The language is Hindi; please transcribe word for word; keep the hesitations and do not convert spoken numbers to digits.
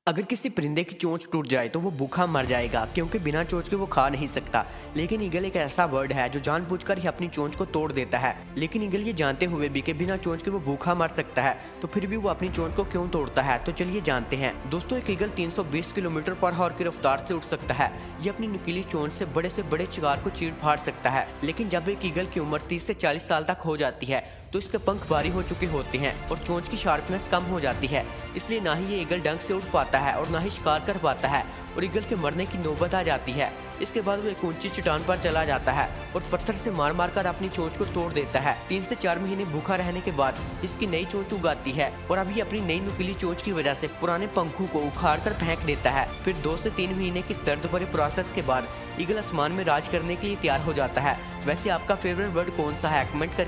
अगर किसी परिंदे की चोंच टूट जाए तो वो भूखा मर जाएगा, क्योंकि बिना चोंच के वो खा नहीं सकता। लेकिन ईगल एक ऐसा बर्ड है जो जानबूझकर ही अपनी चोंच को तोड़ देता है। लेकिन ईगल ये जानते हुए भी कि बिना चोंच के वो भूखा मर सकता है, तो फिर भी वो अपनी चोंच को क्यों तोड़ता है, तो चलिए जानते हैं। दोस्तों, एक ईगल तीन सौ बीस किलोमीटर पर आवर की रफ्तार से उड़ सकता है। ये अपनी नुकीली चोंच से बड़े से बड़े शिकार को चीर फाड़ सकता है। लेकिन जब एक ईगल की उम्र तीस से चालीस साल तक हो जाती है तो इसके पंख भारी हो चुके होते हैं और चोंच की शार्पनेस कम हो जाती है। इसलिए ना ही ये ईगल ढंग से उड़ पाता है और ना ही शिकार कर पाता है और ईगल के मरने की नौबत आ जाती है। इसके बाद वो एक ऊंची चट्टान पर चला जाता है और पत्थर से मार मार कर अपनी चोंच को तोड़ देता है। तीन से चार महीने भूखा रहने के बाद इसकी नई चोंच उगाती है और अब ये अपनी नई नुकीली चोंच की वजह से पुराने पंखों को उखाड़ कर फेंक देता है। फिर दो से तीन महीने की इस दर्द भरे प्रोसेस के बाद ईगल आसमान में राज करने के लिए तैयार हो जाता है। वैसे आपका फेवरेट बर्ड कौन सा है, कमेंट कर